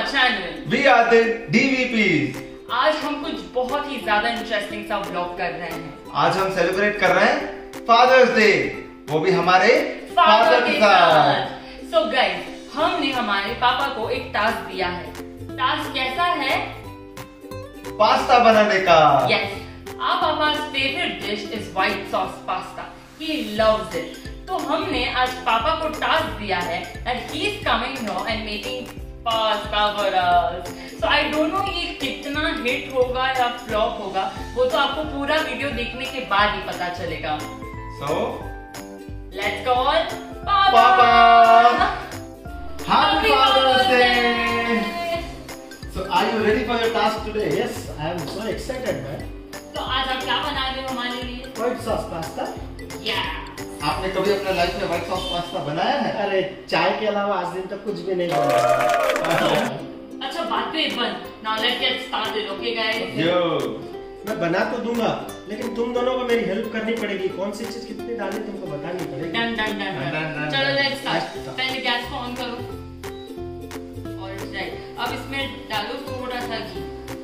channel. We are the DVPs. आज हम कुछ बहुत ही ज्यादा इंटरेस्टिंग सा व्लॉग कर रहे हैं। आज हम सेलिब्रेट कर रहे हैं फादर्स डे, वो भी हमारे फादर के साथ। So guys, हमने हमारे पापा को एक टास्क दिया है। टास्क कैसा है? पास्ता बनाने का। Yes, our papa's favorite dish is white sauce pasta. He loves it. तो हमने आज पापा को टास्क दिया है that he is coming here and making pasta for us. So I don't know ये कितना हिट होगा या फ्लॉप होगा, वो तो आपको पूरा वीडियो देखने के बाद ही पता चलेगा। So let's go on, Papa. Happy Father's Day. So are you ready for your task today? Yes, I am so excited, man. तो आज आप क्या बना रहे हो हमारे लिए? White sauce pasta. Yeah. आपने कभी अपने लाइफ में व्हाइट सॉस पास्ता बनाया है? अरे चाय के अलावा आज दिन तक कुछ भी नहीं बनाया। अच्छा बात पे बंद। Now let's get started, okay guys? Yo. मैं बना तो दूंगा, लेकिन तुम दोनों को मेरी हेल्प करनी पड़ेगी। कौन सी चीज कितनी डालनी तुमको बतानी पड़ेगी। Done done done done. चलो लेट्स स्टार्ट। पहले गैस को ऑन करो। ऑलराइट, अब इसमें डालो थोड़ा सा घी।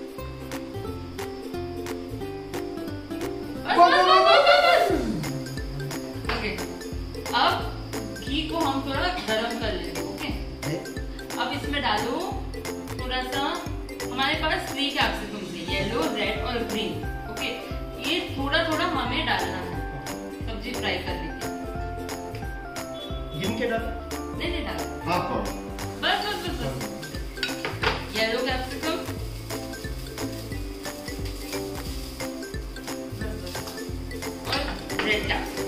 ओके, अब घी को हम थोड़ा गरम कर लेंगे। ओके, अब इसमें डालो थोड़ा सा, हमारे पास 3 कैप्सिकम थे, येलो, रेड और ग्रीन। ओके, ये थोड़ा थोड़ा हमें डालना है सब्जी फ्राई करने के। गिन के डाल। नहीं नहीं डालो, हाफ पाव। बस बस बस बस। येलो कैप्सिकम और रेड कैप्सिकम।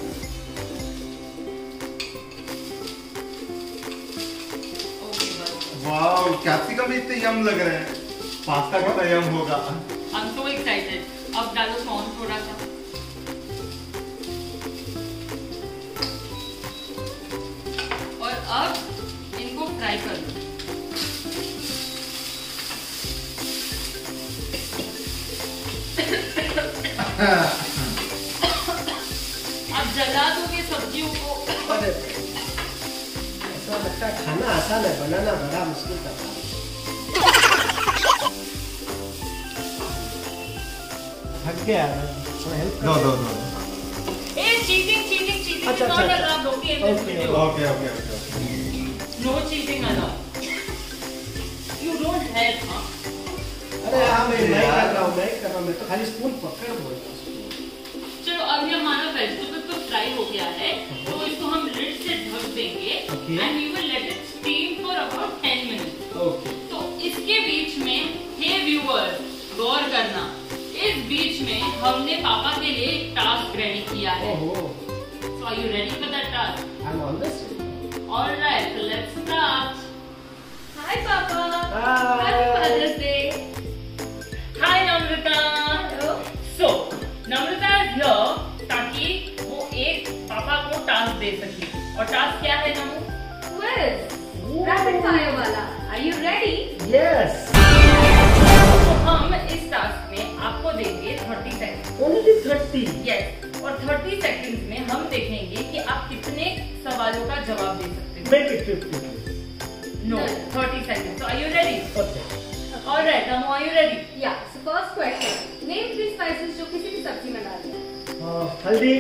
ओके बस। वाओ, कैप्सिकम इतने यम लग रहे हैं। पास्ता कितना यम होगा। I'm so excited. अब डालो सॉस थोड़ा सा। और अब इनको फ्राई कर लो। अब जला दोगे सब्जियों को। अरे ऐसा लगता है खाना आसान है, बनाना बड़ा मुश्किल था। थक गया थोड़ा हेल्प दो दो दो। चीटिंग अच्छा, नॉट अच्छा। Allowed. Okay okay okay okay. No cheating allowed. You don't help. अरे हाँ मैं कर रहा हूँ, मैं तो खाली स्पून पकड़ बोल रहा हूँ। चलो अब ये हमारा वेजिटेबल तो फ्राई हो गया है, तो इसको हम लिड से ढक देंगे and we will let it steam for about 10 minutes. Okay. तो इसके बीच में हे व्यूअर्स गौर करना, इस बीच में हमने पापा के लिए एक टास्क रेडी किया है। So are you ready for that task? I'm always ready. All right, so let's start. Hi Papa. Hi. Happy Father's Day. Hi Namrata. Hello. So Namrata is here ताकि वो एक पापा को टास्क दे सके। और task क्या है नमू? Quiz. Rapid fire वाला. Are you ready? Yes. तो हम इस टास्क में आपको देंगे 30 सेकंड। Only 30. यस, और 30 सेकंड्स में हम देखेंगे कि आप कितने सवालों का जवाब दे सकते हैं। Make it 50. No, 30 seconds. So are you ready? Okay. All right, Namu, are you ready? Yeah. So first question. Name 3 spices जो किसी भी सब्जी में डालते हैं. हल्दी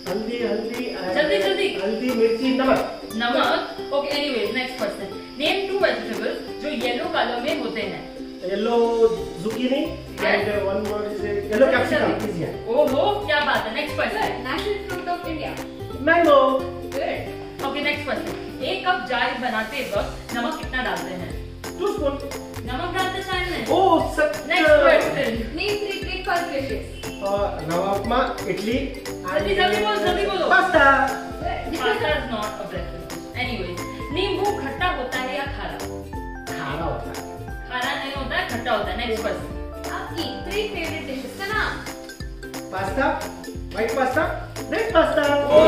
जल्दी। हल्दी, मिर्ची, नमक। नमक। Okay, anyways, next question. Name 2 vegetables जो येलो कलर में होते हैं। Yellow zucchini and one more is yellow capsicum. Easy है। ओहो, क्या बात है। Next question. National fruit of India. Mango. Good. Okay, next question. एक कप चाय बनाते वक्त नमक कितना डालते हैं? 2 spoon. नमक डालते चाय में? Oh, सच। Next question. Name 3 breakfast dishes. रवा उपमा, इडली। जल्दी बोलो। Pasta. Pasta is not a breakfast dish. Anyways, नींबू खट्टा होता है या खारा? खारा होता है। खारा नहीं होता है, खट्टा होता है। Next question. आपकी 3 favorite dishes का नाम. Pasta, white pasta, red pasta.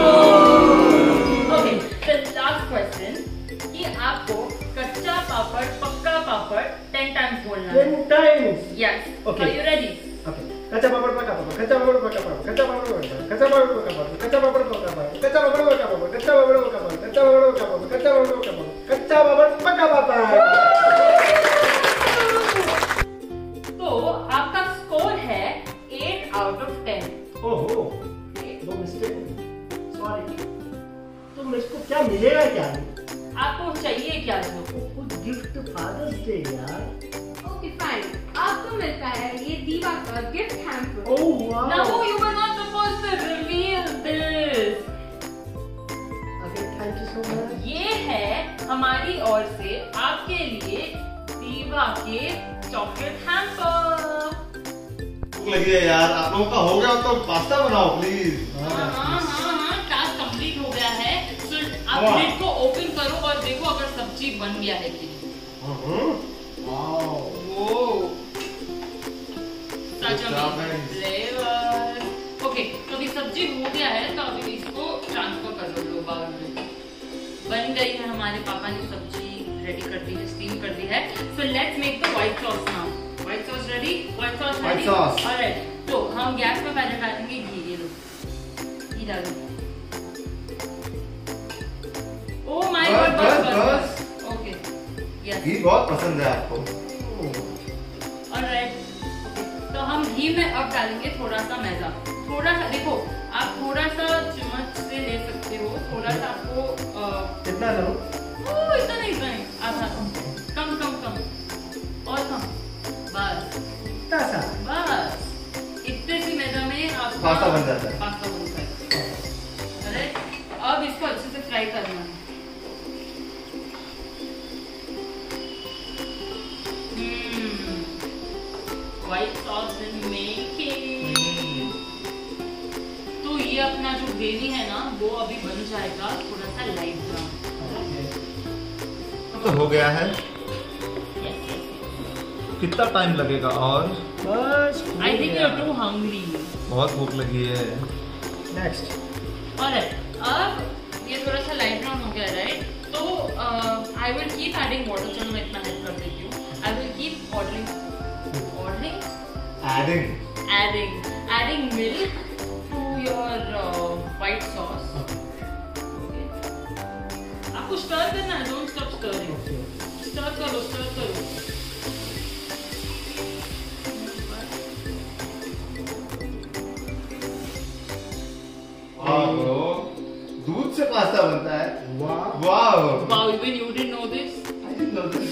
Okay, the last question कि आपको कच्चा पापड़ पक्का पापड़ 10 टाइम्स बोलना है। 10 times. Yes. Okay. Are you ready? Okay. कच्चा पापड़ पका पापड़, कच्चा पापड़ पका पापड़, कच्चा पापड़ पका पापड़, कच्चा पापड़ पका पापड़, कच्चा पापड़ पका पापड़, कच्चा पापड़ पका पापड़, कच्चा पापड़ पका पापड़, कच्चा पापड़ पका पापड़, कच्चा पापड़ पका पापड़, कच्चा पापड़ पका पापड़। प्याज लो। गिफ्ट फादर्स डे यार। Okay, fine. आपको मिलता है ये दीवा का gift hamper. Oh wow. No, you were not supposed to reveal this. Okay, thank you so much. ये है हमारी ओर से आपके लिए दीवा के चॉकलेट हैम्पर। भूख लगी है यार, आप लोगों का हो गया तो पास्ता बनाओ प्लीज। हाँ, टास्क कंप्लीट हो गया है। तो आप वाह। लिड को ओपन करो और देखो अगर सब्जी बन गया है कि नहीं। Wow. Such amazing flavor. Okay, तो अभी सब्जी हो गया है तो अभी इसको ट्रांसफर कर दो लो बाउल में। बन गई है, हमारे पापा ने सब्जी रेडी कर दी है, स्टीम कर दी है। So let's make the white sauce now. White sauce ready? White sauce ready? White sauce. Alright. तो हम गैस पे पहले डालेंगे घी। ये लो, घी डालो। Oh my God! बस। Okay. Yes. घी बहुत पसंद है आपको। Alright. तो हम घी में अब डालेंगे थोड़ा सा मैदा। थोड़ा सा देखो, आप थोड़ा सा चम्मच से ले सकते हो। थोड़ा सा आपको कितना लो? इतना नहीं, आधा कम और कम, बस कितना सा? बस इतने सी मैदा में आपका पास्ता बन जाता है। पास्ता बन जाता है। अरे अब इसको अच्छे से फ्राई करना है। White sauce in making. तो ये अपना जो ग्रेवी है ना वो अभी बन जाएगा थोड़ा सा लाइट ब्राउन। तो हो गया है। कितना टाइम लगेगा और? बस। I think you are too hungry. बहुत भूख लगी है। नेक्स्ट। ऑलराइट, अब ये थोड़ा सा लाइट ब्राउन हो गया, राइट? तो I will keep adding water. चलो मैं इतना हेल्प कर देती हूँ। I will keep adding milk to your white sauce. Okay. आपको stir करना है, don't stop stirring. Stir करो। दूध से पास्ता बनता है। Wow. Wow. Wow, even you didn't know this? I didn't know this.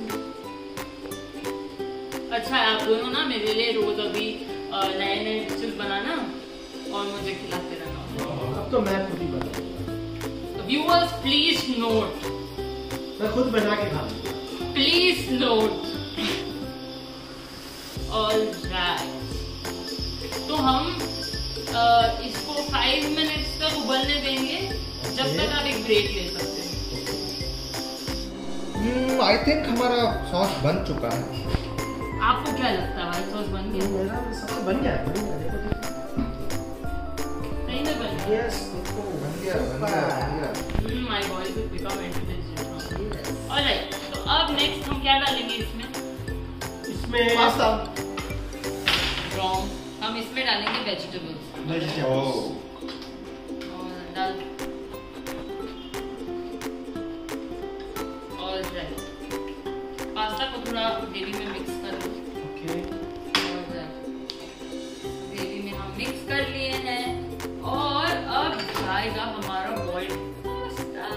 अच्छा, आप दोनों ना मेरे लिए रोज अभी नए डिशेस बनाना और मुझे खिलाते रहना। अब तो मैं खुद ही बनाऊंगा। व्यूअर्स प्लीज नोट, मैं खुद बना के खाऊंगा। Please note. ऑलराइट, तो हम इसको 5 मिनट्स तक उबलने देंगे, जब तक आप एक ब्रेक ले सकते हैं। आई थिंक हमारा सॉस बन चुका है। आपको क्या लगता है व्हाइट सॉस बन गया? मेरा सब बन गया। देखो नहीं ना बन गया? यस, देखो बन गया। My voice will become intelligent. Alright, तो अब नेक्स्ट हम क्या डालेंगे इसमें? पास्ता। रॉन्ग, हम इसमें डालेंगे वेजिटेबल्स। ओह। और डाल। ऑलराइट, पास्ता को थोड़ा ग्रेवी में मिक्स कर लो। ओके। ग्रेवी में हम मिक्स कर लिए हैं और अब जाएगा हमारा बॉइल्ड पास्ता।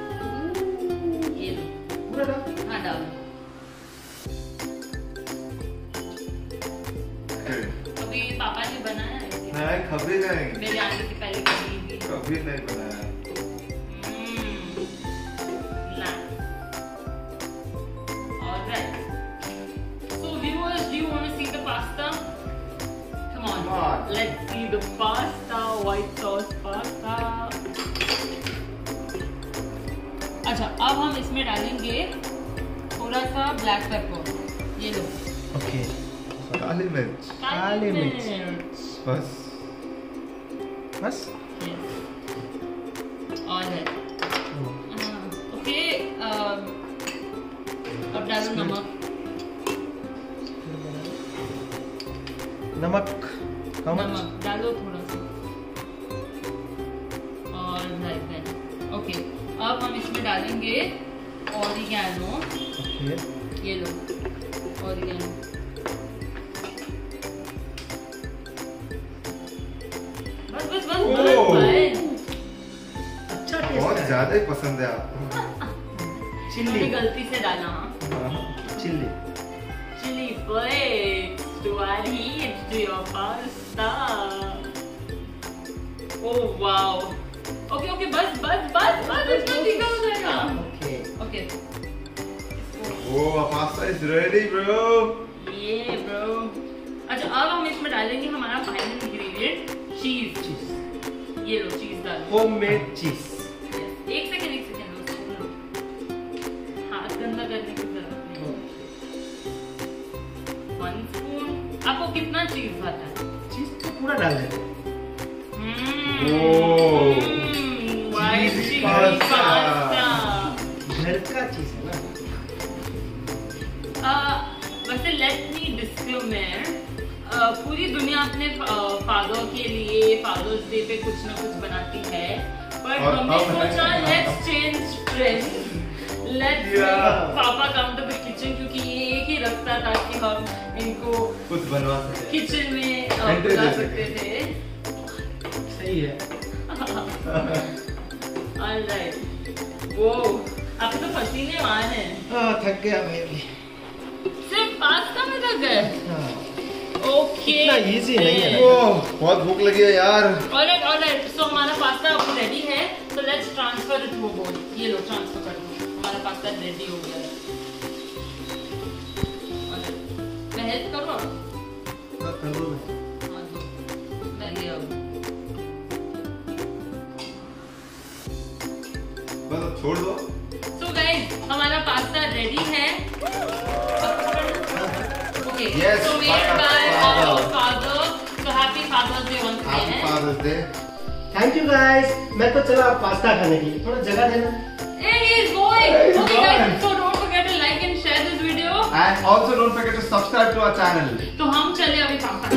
ये लो, पूरा डाल। हाँ डालो। अभी पापा ने बनाया है नहीं, कभी नहीं। मेरे आने से पहले कभी नहीं बनाया। Alright. So viewers, do you want to see the pasta? Come on. Let's see the pasta, white sauce pasta. अच्छा, अब हम इसमें डालेंगे थोड़ा सा ब्लैक पेपर। ये लो। ओके। काली मिर्च। काली मिर्च। बस। बस। Yes. Alright. Okay. अब डालो नमक। नमक नमक डालो थोड़ा सा। और ओके, अब हम इसमें डालेंगे ऑरिगैनो। ओके। ये लो ऑरिगैनो। बस अच्छा टेस्ट बहुत है। ज्यादा ही पसंद है आपको। चिल्ली। मैंने गलती से डाला। हाँ chilli. chili flakes to add heat to your pasta. Oh wow. Okay, okay, बस इतना तीखा हो जाएगा। Okay. Oh, our pasta is ready, bro. Yeah, bro. अच्छा, अब हम इसमें डालेंगे हमारा फाइनल इंग्रेडिएंट चीज। ये लो चीज डालो। होममेड चीज। एक सेकंड लो। हाथ गंदा करने की जरूरत नहीं। 1 स्पून। आपको कितना चीज खाता है? चीज तो पूरा डाल देते। White Cheese cheese pasta. Pasta. घर का चीज है ना। वैसे लेट मी डिस्क्लेमर, पूरी दुनिया अपने फादर के लिए फादर्स डे पे कुछ ना कुछ बनाती है, पर और हमने हम सोचा हैं। Let's change trend, let's Yeah. पापा कम टू द किचन, क्योंकि ये एक ही रास्ता था कि हम इनको कुछ बनवा सकते हैं। किचन में Entry बुला दे सकते सके। थे। सही है। ऑलराइट। वो आप तो पसीने आए हैं। थक गया मैं भी। सिर्फ पास्ता में थक गए? ओके। इतना easy नहीं है। ओह, बहुत भूख लगी है यार। ऑलराइट, सो हमारा पास्ता अब रेडी है, so let's transfer it to a bowl. ये लो ट्रांसफर कर दो, हमारा पास्ता रेडी हो गया है। मैं हेल्प करूँ? हाँ, दो। मैं ले आऊँ। बस अब छोड़ दो। So guys, हमारा पास्ता रेडी है। Okay, Yes, so made by our father. So happy Father's Day once Happy again. Father's Day. Thank you guys. मैं तो चला पास्ता खाने के लिए, थोड़ा जगह देना। Hey, he's going. He's Okay going. guys, so don't forget to like and share this video. And also don't forget to subscribe to our channel. तो हम चले अभी पापा